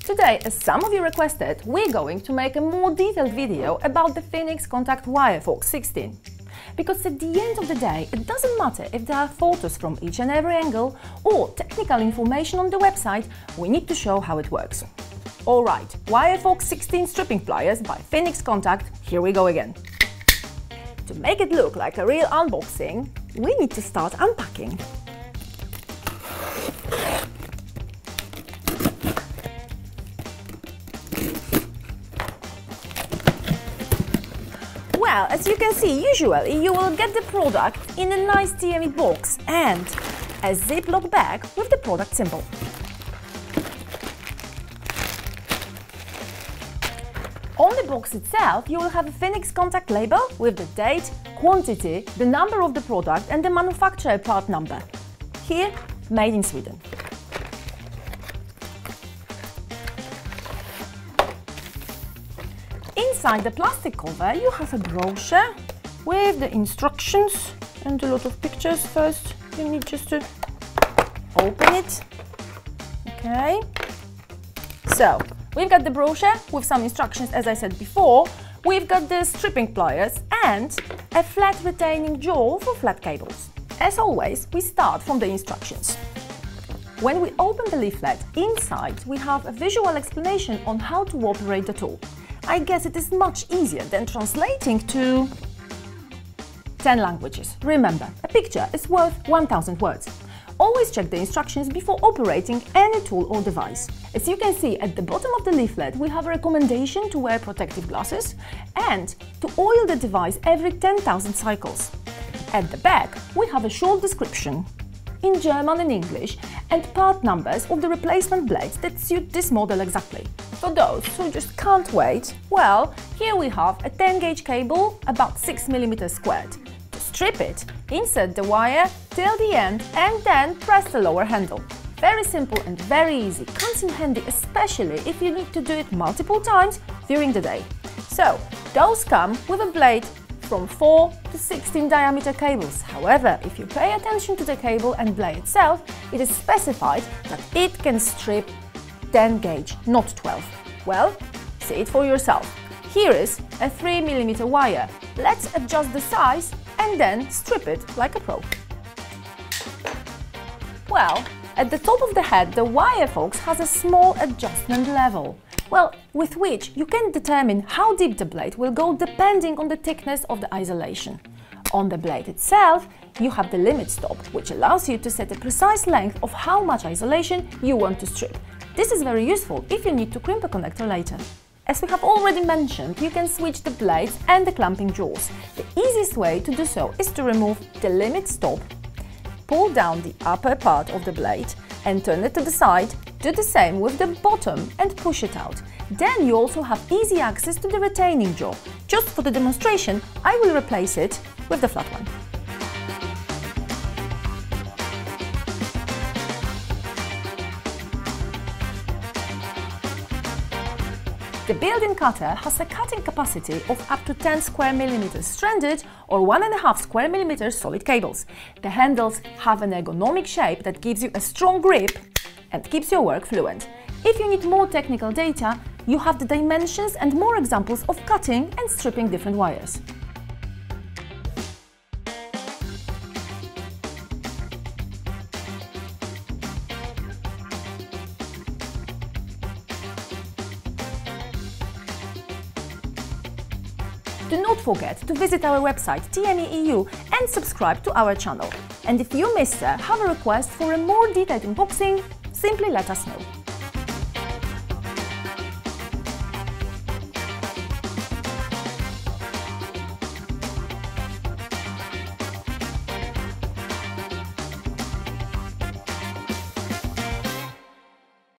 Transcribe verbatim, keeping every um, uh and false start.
Today, as some of you requested, we're going to make a more detailed video about the Phoenix Contact Wirefox sixteen. Because at the end of the day, it doesn't matter if there are photos from each and every angle or technical information on the website, we need to show how it works. Alright, Wirefox sixteen stripping pliers by Phoenix Contact, here we go again. To make it look like a real unboxing, we need to start unpacking. Well, as you can see, usually you will get the product in a nice T M E box and a Ziploc bag with the product symbol. On the box itself, you will have a Phoenix Contact label with the date, quantity, the number of the product and the manufacturer part number. Here, made in Sweden. Inside the plastic cover, you have a brochure with the instructions and a lot of pictures. First, you need just to open it. Okay. So, we've got the brochure with some instructions, as I said before. We've got the stripping pliers and a flat retaining jaw for flat cables. As always, we start from the instructions. When we open the leaflet, inside we have a visual explanation on how to operate the tool. I guess it is much easier than translating to ten languages. Remember, a picture is worth one thousand words. Always check the instructions before operating any tool or device. As you can see at the bottom of the leaflet, we have a recommendation to wear protective glasses and to oil the device every ten thousand cycles. At the back, we have a short description in German and English and part numbers of the replacement blades that suit this model exactly. For those who just can't wait, well, here we have a ten gauge cable about six millimeters squared. To strip it, insert the wire till the end and then press the lower handle. Very simple and very easy, comes in handy especially if you need to do it multiple times during the day. So, those come with a blade from four to sixteen diameter cables. However, if you pay attention to the cable and blade itself, it is specified that it can strip ten gauge, not twelve. Well, see it for yourself. Here is a three millimeter wire. Let's adjust the size and then strip it like a pro. Well, at the top of the head, the Wirefox has a small adjustment level, well, with which you can determine how deep the blade will go depending on the thickness of the isolation. On the blade itself, you have the limit stop, which allows you to set a precise length of how much isolation you want to strip. This is very useful if you need to crimp a connector later. As we have already mentioned, you can switch the blades and the clamping jaws. The easiest way to do so is to remove the limit stop, pull down the upper part of the blade and turn it to the side. Do the same with the bottom and push it out. Then you also have easy access to the retaining jaw. Just for the demonstration, I will replace it with the flat one. The built-in cutter has a cutting capacity of up to ten square millimeters stranded or one and a half square millimeters solid cables. The handles have an ergonomic shape that gives you a strong grip and keeps your work fluent. If you need more technical data, you have the dimensions and more examples of cutting and stripping different wires. Do not forget to visit our website T M E E U and subscribe to our channel. And if you missed her, have a request for a more detailed unboxing, simply let us know.